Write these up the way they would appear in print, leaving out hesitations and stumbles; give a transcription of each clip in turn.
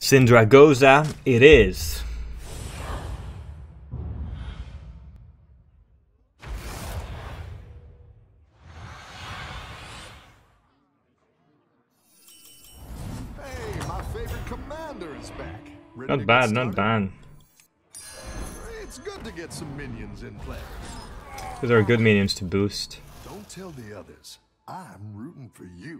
Sindragosa it is. Hey, my favorite commander is back. Ready Not to bad, get not started? bad. It's good to get some minions in play. Those are good minions to boost. Don't tell the others. I'm rooting for you.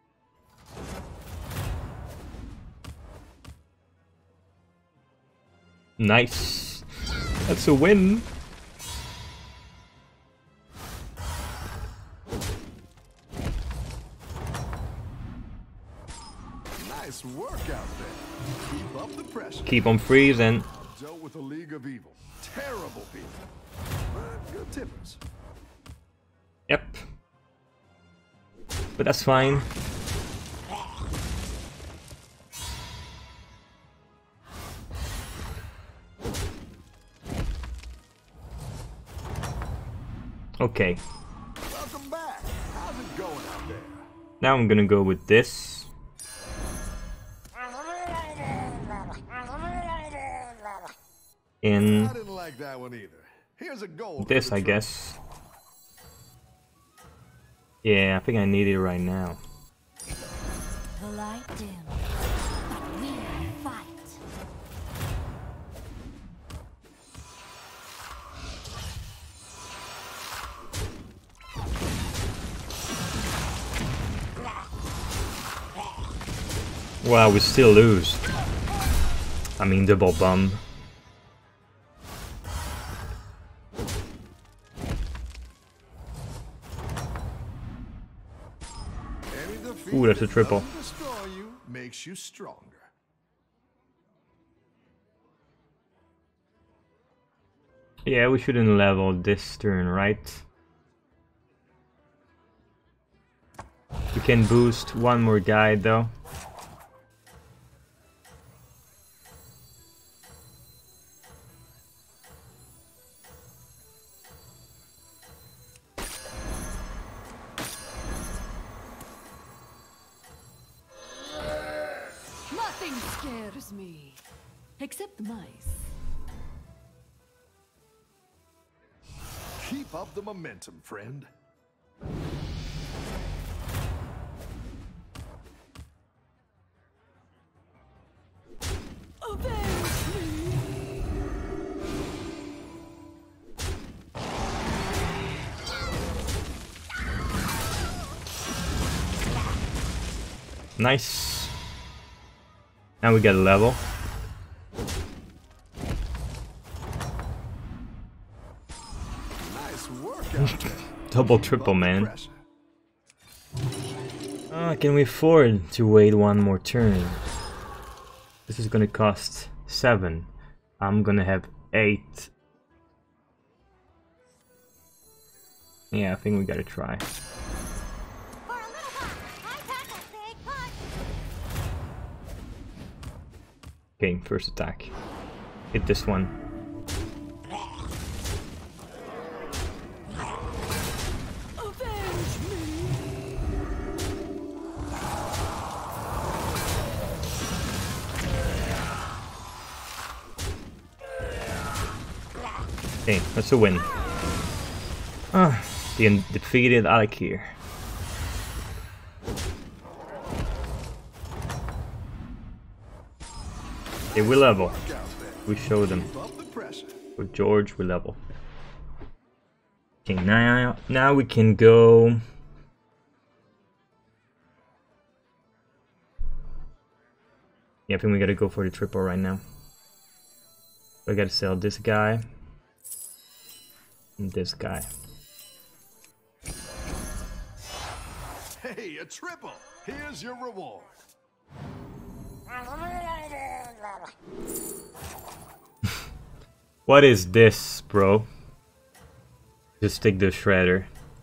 Nice. That's a win. Nice work out there. Keep up the pressure. Keep on freezing. Dealt with a league of evil. Terrible people. But good tippers. Yep. But that's fine. Okay. Welcome back. How's it going out there? Now I'm gonna go with this. In I didn't like that one either. Here's a goal. for this, the I trouble. guess. Yeah, I think I need it right now. The light dim, but we fight. Wow, we still lose. I mean, double bum. Any defeat Ooh, that's a that triple. doesn't destroy you makes you stronger. Yeah, we shouldn't level this turn, right? We can boost one more guy though. Nothing scares me, except mice. Keep up the momentum, friend. Avenge me! Nice. Now we get a level. Nice work out there. Double Keep triple, up the man. pressure. Can we afford to wait one more turn? This is gonna cost 7. I'm gonna have 8. Yeah, I think we gotta try. For a little while, I pack a big punch. Okay, first attack. Hit this one. Avenge me! Okay, that's a win. Ah, the defeated Alakir. Okay, we level. Work out there. We show them. Keep up the pressure. With George, we level. Okay, now we can go. Yeah, I think we gotta go for the triple right now. We gotta sell this guy and this guy. Hey, a triple. Here's your reward. What is this, bro? Just take the shredder.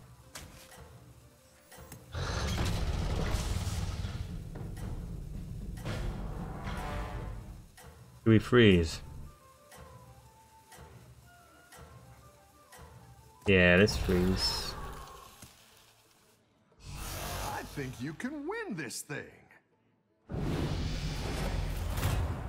Do we freeze? Yeah, let's freeze. I think you can win this thing.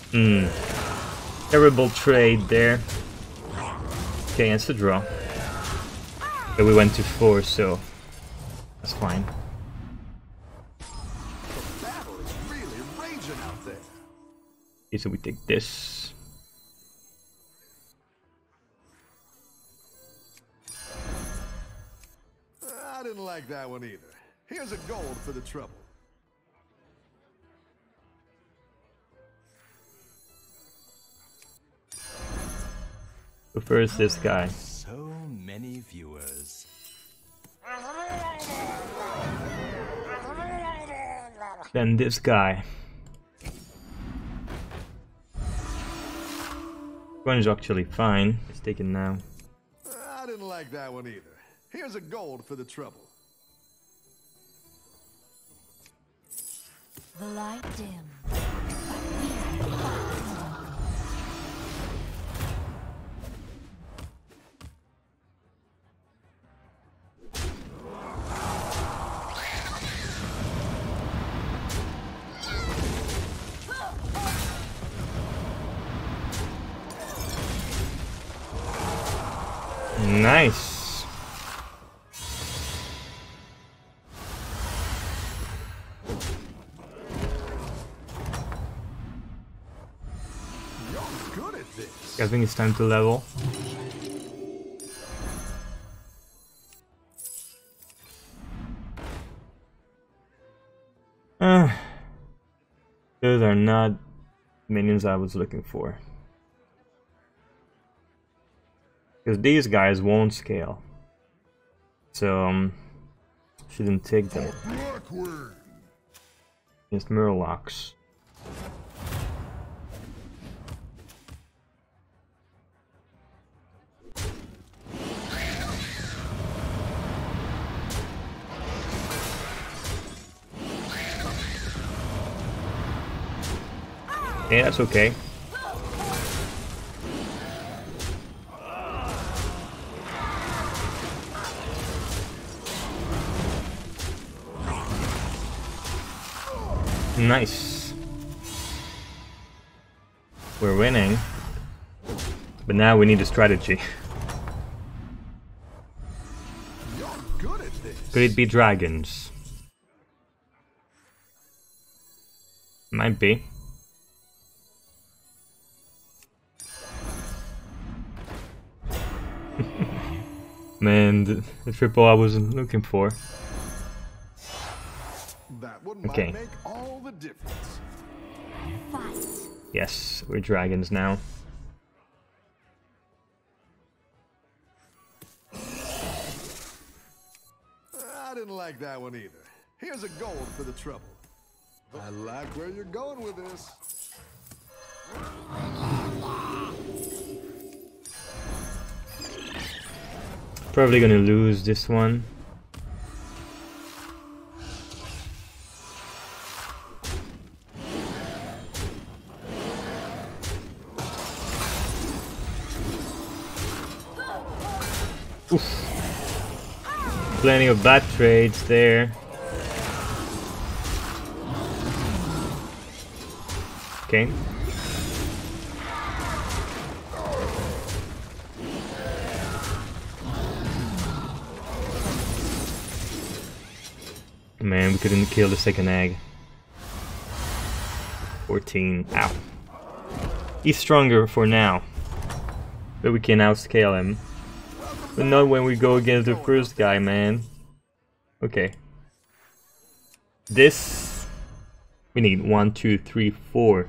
Terrible trade there. Okay, it's a draw. But we went to 4, so that's fine. The battle is really raging out there. Okay, so we take this. I didn't like that one either. Here's a gold for the trouble. So first this guy. So many viewers. Then this guy. One is actually fine. It's taken now. I didn't like that one either. Here's a gold for the trouble. The light dim. Nice. You're good at this. I think it's time to level. Those are not minions I was looking for. Because these guys won't scale. So, shouldn't take them. Blackward. Against Murlocs. Yeah, that's okay. Nice. We're winning. But now we need a strategy. You're good at this. Could it be dragons? Might be. Man, the triple I wasn't looking for. That one might Okay. make all the difference. Fight. Yes, we're dragons now. I didn't like that one either. Here's a gold for the trouble. I like where you're going with this. Probably gonna lose this one. Oof. Plenty of bad trades there. Okay. Man, we couldn't kill the second egg. 14. Ow. He's stronger for now. But we can outscale him. But not when we go against the first guy, man. Okay. This... We need 1, 2, 3, 4.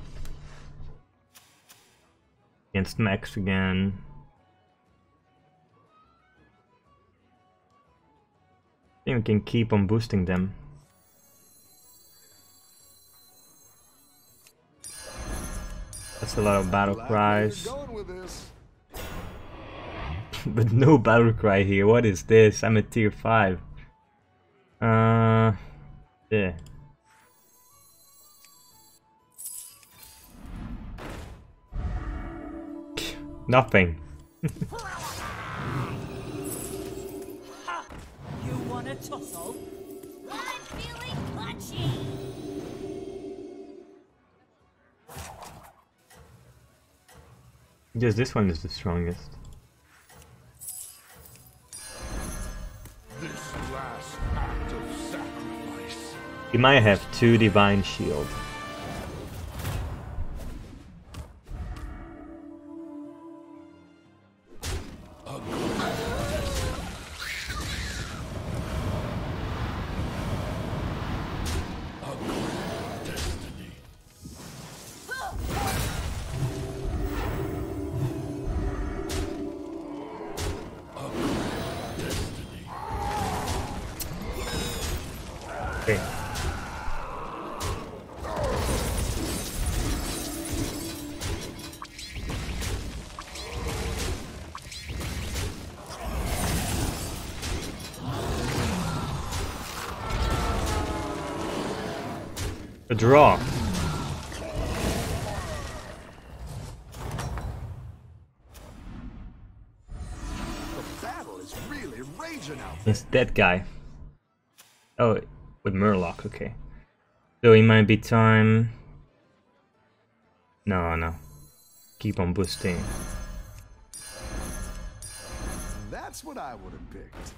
Against Max again. I think we can keep on boosting them. That's a lot of battle Like where cries. you're going with this. But no battle cry here. What is this? I'm at tier 5. Yeah. Nothing. You want a tussle? I'm feeling punchy. Yes, this one is the strongest. This last act of sacrifice. He might have 2 divine shield. Okay. A draw. The battle is really raging out. It's that guy. Oh, with Murloc, okay. So it might be time... No. Keep on boosting. That's what I would have picked.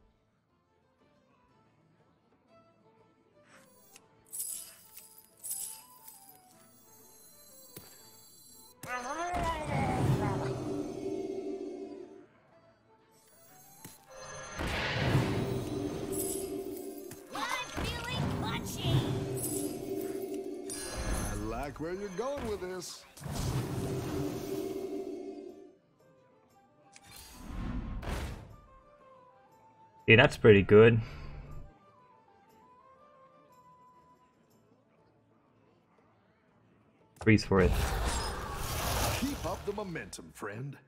I'm feeling punchy. I like where you're going with this. Yeah, that's pretty good. Freeze for it. Keep up the momentum, friend.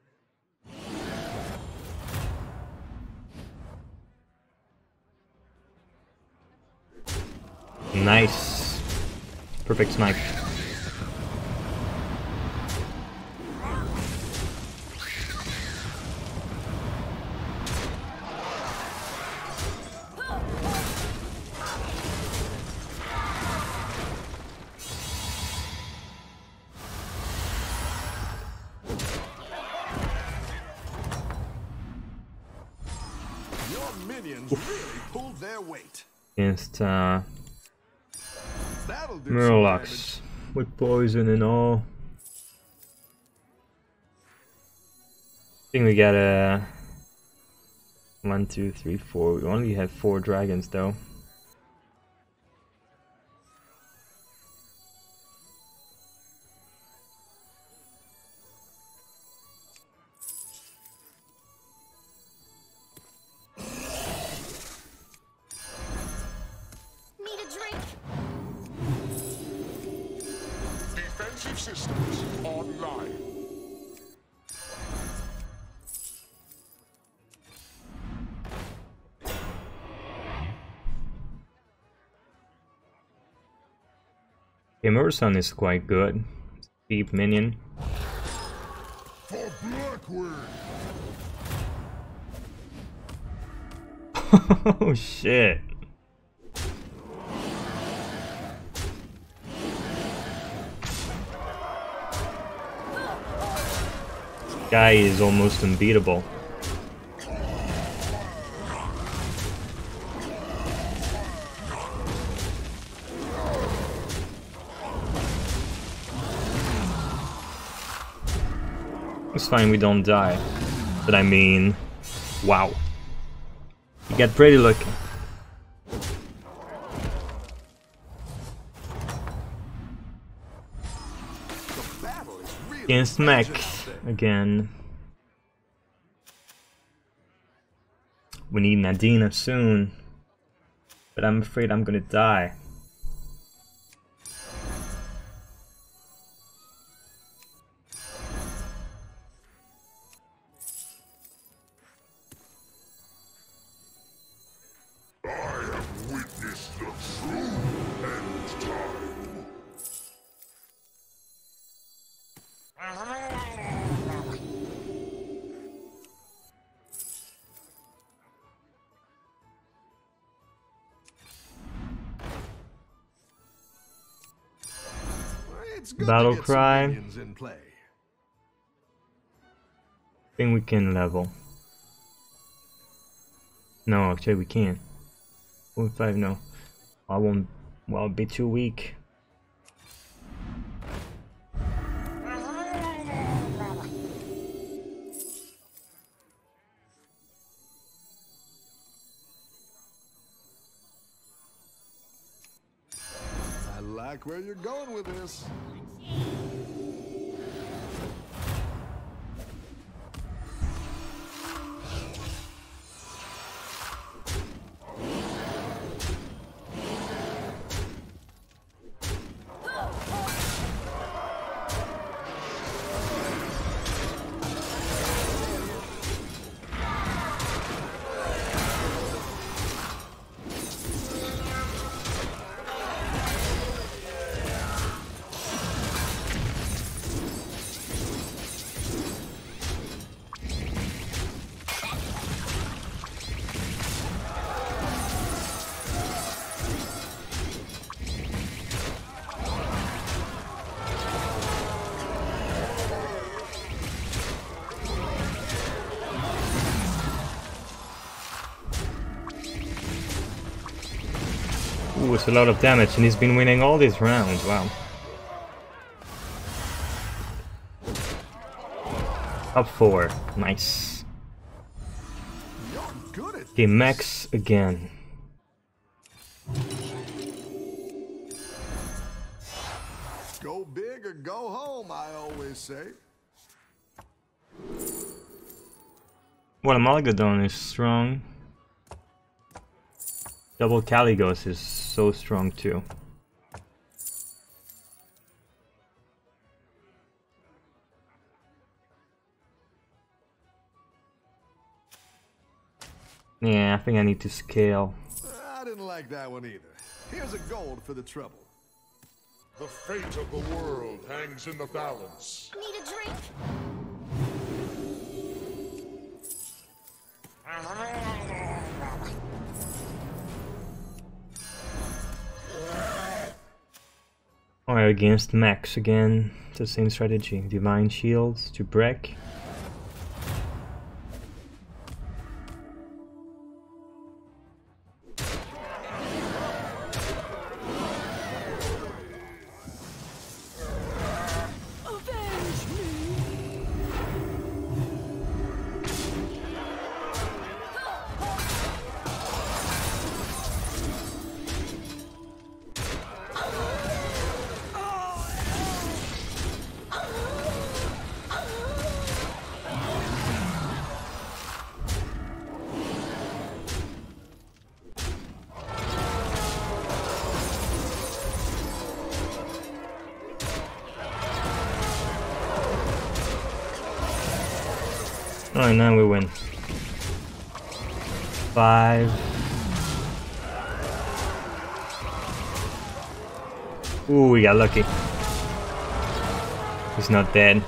Nice. Perfect snipe. Your minions really pulled their weight. Against That'll do some Murlocs with poison and all. I think we got a 1, 2, 3, 4. We only have 4 dragons though. Need a drink? Defensive systems online. Okay, Murson is quite good. Deep minion. For Blackwood. Oh shit. Guy is almost unbeatable. It's fine, we don't die. But I mean, wow. You get pretty lucky. The battle is really Against raging Mech out there. again. We need Nadina soon. But I'm afraid I'm gonna die. Witness the true end time. It's good Battle to get some cry. minions in play. think we can level. No, actually we can't. 0.5, no. I won't. Well, I'll be too weak. I like where you're going with this. Ooh, it's a lot of damage, and he's been winning all these rounds. Wow. Up 4. Nice. You're good at Okay, max again. go big or go home, I always say. Well, Amalgadon is strong. Double Caligos is so strong too. Yeah, I think I need to scale. I didn't like that one either. Here's a gold for the trouble. The fate of the world hangs in the balance. Need a drink? Alright, against Max again. It's the same strategy. Divine Shields to break. Alright, now we win. 5. Ooh, we got lucky. He's not dead.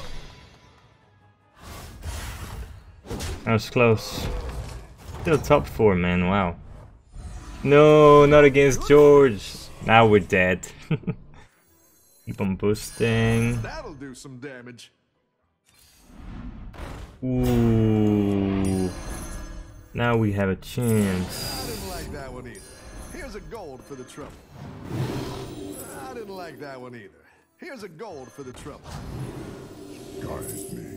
That was close. Still top 4, man, wow. No, not against George. Now we're dead. Keep on boosting. That'll do some damage. Ooh. Now we have a chance. I didn't like that one either. Here's a gold for the trouble. I didn't like that one either. Here's a gold for the trouble. Guide me.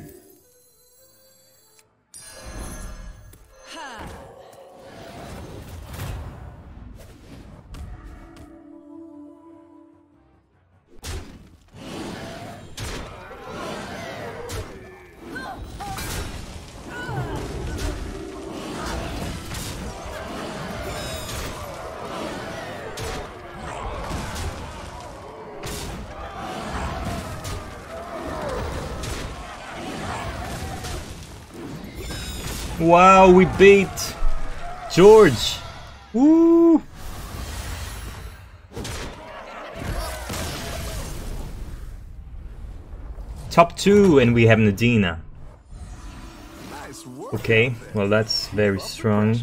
Wow, we beat George. Woo! Top 2 and we have Nadina. Nice work. Okay, well that's very strong.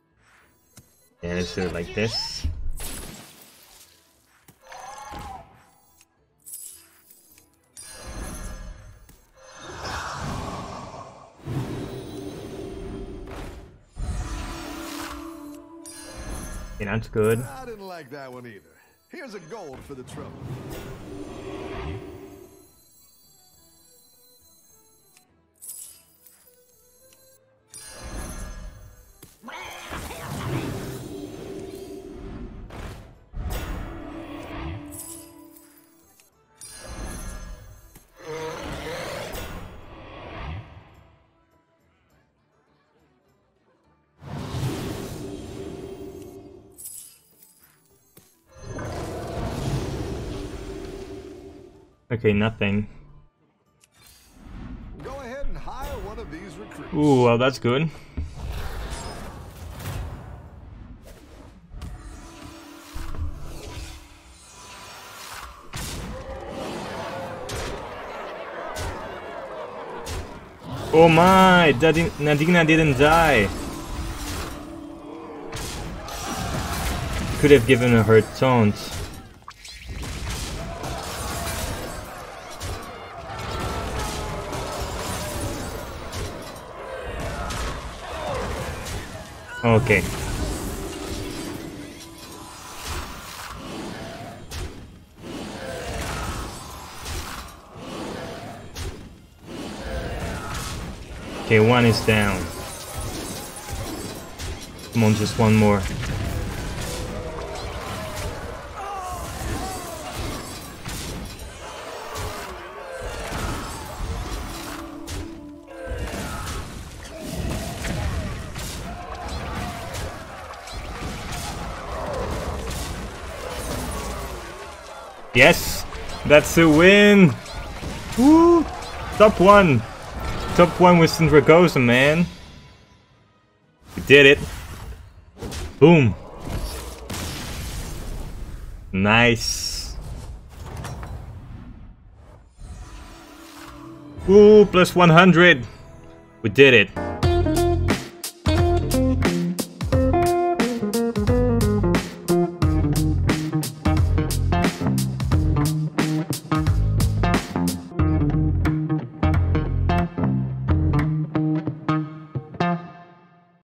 Yeah, let's do it like this. Okay, that's good. I didn't like that one either. Here's a gold for the trouble. Okay, nothing. Go ahead and hire one of these recruits. Ooh, well, that's good. Oh my! Nadina didn't die. Could have given her taunt. Okay. Okay, one is down. Come on, just one more. Yes, that's a win. Woo! Top one. Top one with Sindragosa, man. We did it. Boom. Nice. Woo, plus 100. We did it.